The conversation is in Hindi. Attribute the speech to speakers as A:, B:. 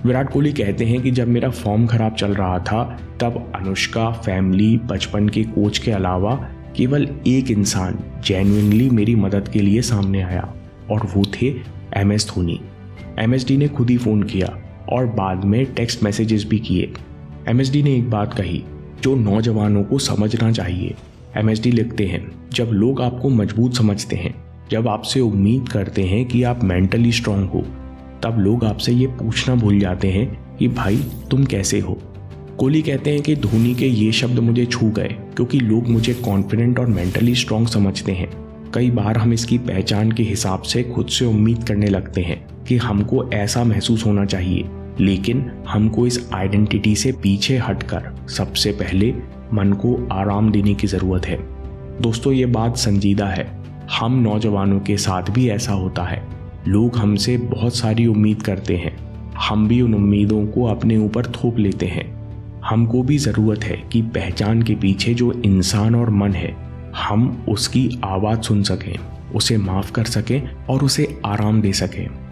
A: विराट कोहली कहते हैं कि जब मेरा फॉर्म खराब चल रहा था तब अनुष्का, फैमिली, बचपन के कोच के अलावा केवल एक इंसान जेन्युइनली मेरी मदद के लिए सामने आया और वो थे MS धोनी। MSD ने खुद ही फ़ोन किया और बाद में टेक्स्ट मैसेजेस भी किए। MSD ने एक बात कही जो नौजवानों को समझना चाहिए। MSD लिखते हैं, जब लोग आपको मजबूत समझते हैं, जब आपसे उम्मीद करते हैं कि आप मेंटली स्ट्रांग हो, तब लोग आपसे ये पूछना भूल जाते हैं कि भाई तुम कैसे हो। कोहली कहते हैं कि धोनी के ये शब्द मुझे छू गए क्योंकि लोग मुझे कॉन्फिडेंट और मेंटली स्ट्रांग समझते हैं। कई बार हम इसकी पहचान के हिसाब से खुद से उम्मीद करने लगते हैं कि हमको ऐसा महसूस होना चाहिए, लेकिन हमको इस आइडेंटिटी से पीछे हटकर सबसे पहले मन को आराम देने की ज़रूरत है। दोस्तों, ये बात संजीदा है। हम नौजवानों के साथ भी ऐसा होता है। लोग हमसे बहुत सारी उम्मीद करते हैं, हम भी उन उम्मीदों को अपने ऊपर थोप लेते हैं। हमको भी ज़रूरत है कि पहचान के पीछे जो इंसान और मन है, हम उसकी आवाज़ सुन सकें, उसे माफ़ कर सकें और उसे आराम दे सकें।